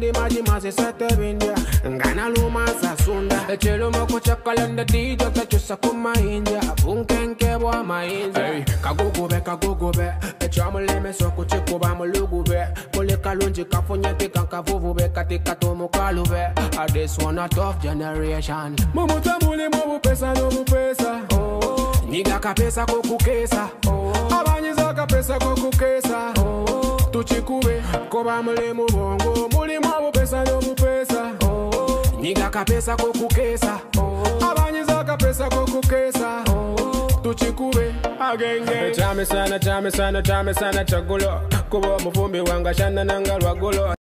Dimajima se sete bindia Ngana luma sa sunda Echelo moko chakalanda dija Tachusa kuma india Bunkenke bwa ma india Kagogobe Echamuleme soko chiko ba mulugube Mule kalunji kafunyete kankavuvube Katika tomu kalube This one a tough generation Mumuta muli mubu pesa no mupesa Niga kapesa kokukesa Abanyiza kapesa kokukesa Tuchikube koba mule mubongo Muli mubu pesa no mupesa Niga kapesa kokukesa Abanyiza kapesa kokukesa Tuchikube agenge Chame sana chagulo Kubo mufumbi wanga shana nangalwa gulo